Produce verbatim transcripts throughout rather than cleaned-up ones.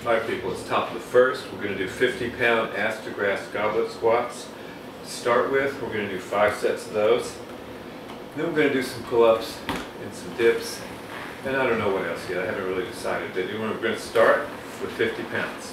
Alright people, it's top of the first. We're going to do fifty pound ass to grass goblet squats. To start with, we're going to do five sets of those. Then we're going to do some pull-ups and some dips. And I don't know what else yet. I haven't really decided. But we're going to start with fifty pounds.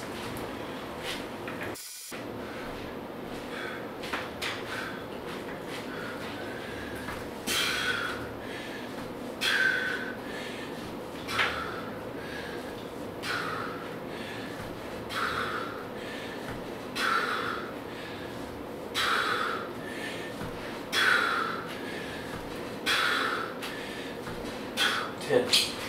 ten.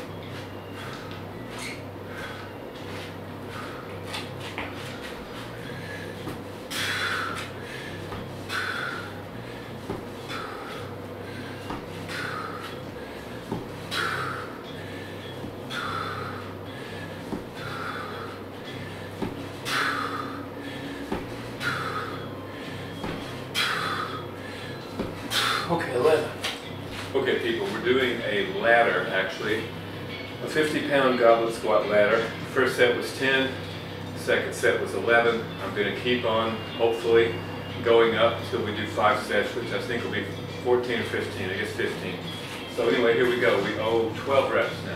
Okay, eleven. Okay people, we're doing a ladder actually, a fifty pound goblet squat ladder. First set was ten, second set was eleven. I'm going to keep on, hopefully, going up until we do five sets, which I think will be fourteen or fifteen, I guess fifteen. So anyway, here we go. We owe twelve reps now.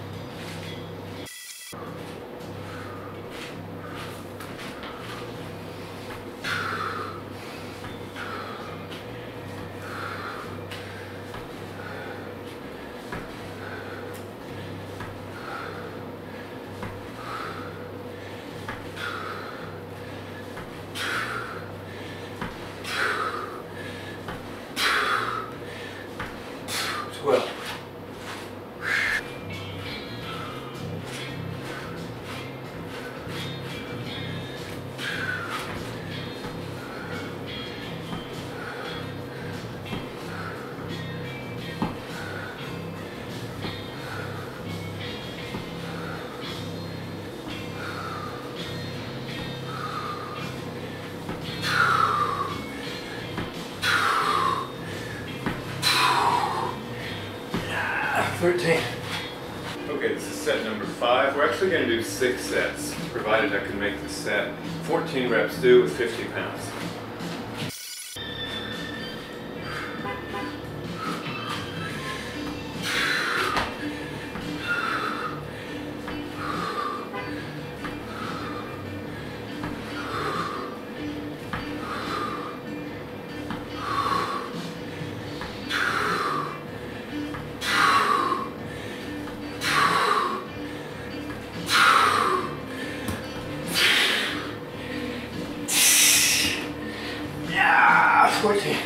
twelve. thirteen. Okay, this is set number five. We're actually going to do six sets, provided I can make the set. fourteen reps do with fifty pounds. fourteen.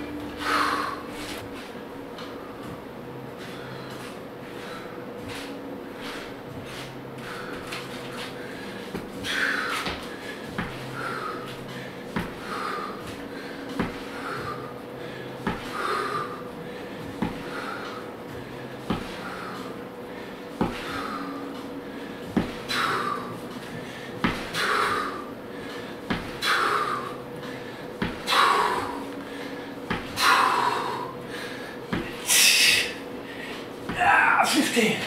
fifteen.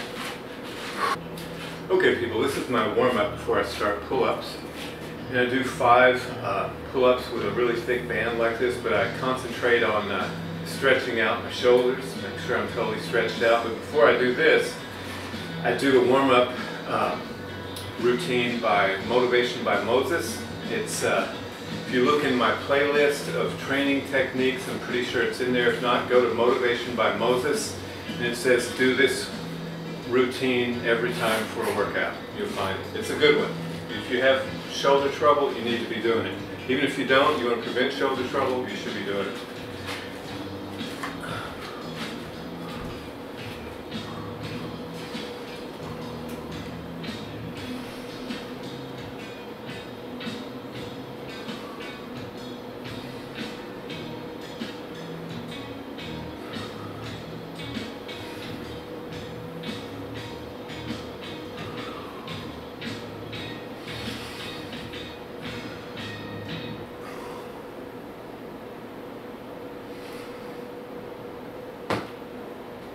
Okay people, this is my warm-up before I start pull-ups. And I do five uh, pull-ups with a really thick band like this, but I concentrate on uh, stretching out my shoulders, make sure I'm totally stretched out. But before I do this, I do a warm-up uh, routine by Motivation by Moses. It's, uh, if you look in my playlist of training techniques, I'm pretty sure it's in there. If not, go to Motivation by Moses, and it says do this routine every time for a workout. You'll find it. It's a good one. If you have shoulder trouble, you need to be doing it. Even if you don't, you want to prevent shoulder trouble, you should be doing it.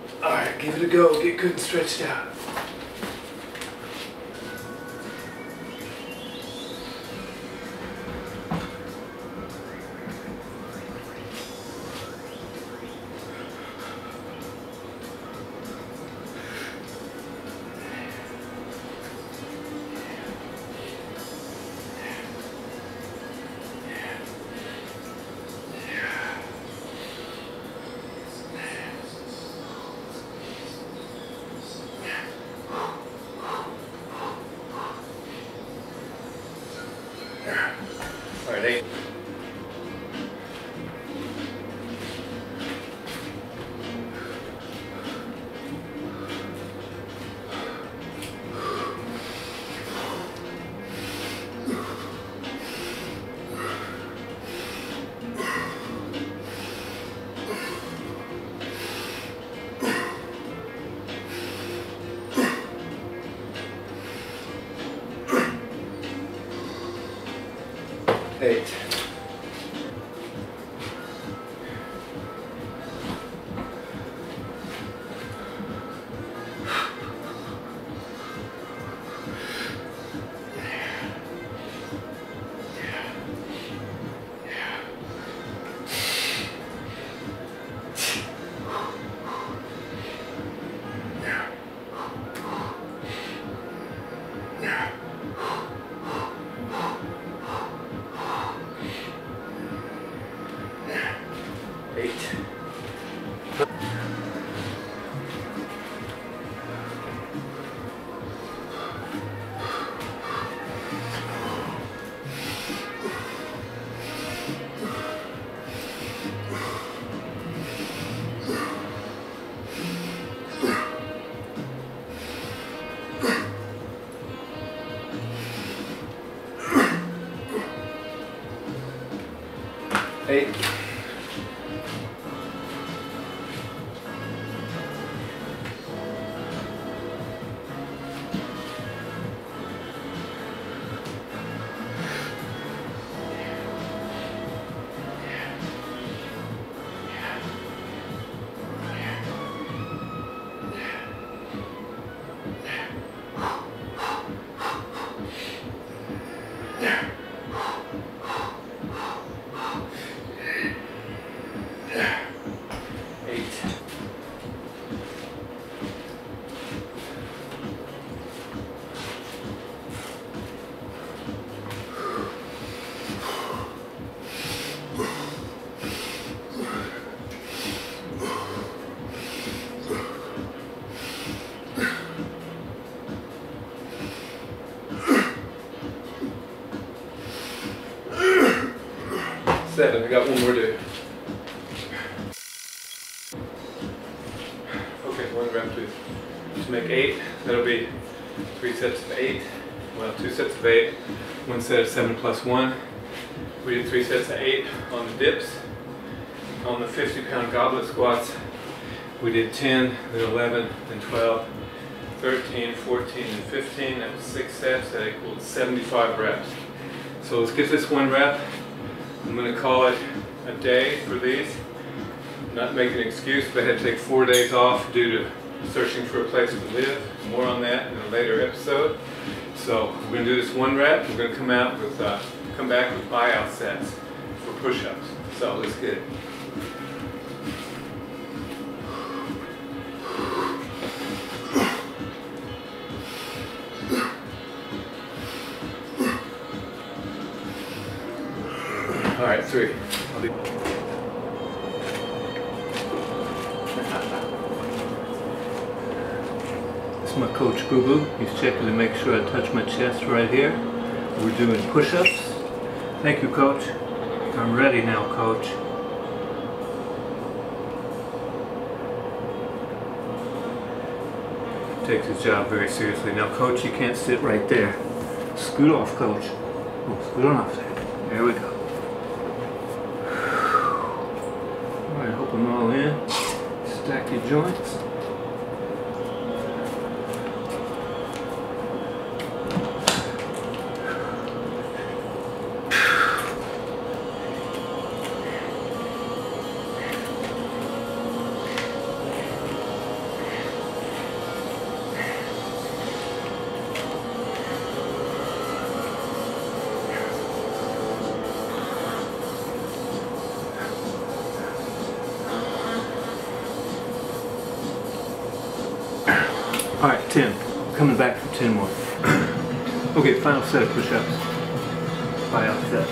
Alright, give it a go. Get good and stretched out. Eight. Eight. Eight. Seven. I got one more to do. Okay, one rep to, to make eight. That'll be three sets of eight. Well, two sets of eight. One set of seven plus one. We did three sets of eight on the dips. On the fifty pound goblet squats, we did ten, then eleven, then twelve, thirteen, fourteen, and fifteen. That was six sets. That equaled seventy-five reps. So let's get this one rep. I'm going to call it a day for these. Not make an excuse, but I had to take four days off due to searching for a place to live. More on that in a later episode. So we're going to do this one rep. We're going to come out with, uh, come back with buyout sets for push-ups. So let's get it. All right, three. I'll be... This is my coach Boo Boo. He's checking to make sure I touch my chest right here. We're doing push-ups. Thank you, Coach. I'm ready now, Coach. Takes his job very seriously. Now, Coach, you can't sit right there. Scoot off, Coach. Oh, scoot on off there. There we go. Alright, hook them all in. Stack your joints. Alright, ten. Coming back for ten more. Okay, final set of push-ups. Buyout set.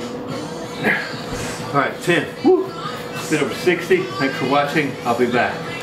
Alright, ten. Woo! Bit over sixty. Thanks for watching. I'll be back.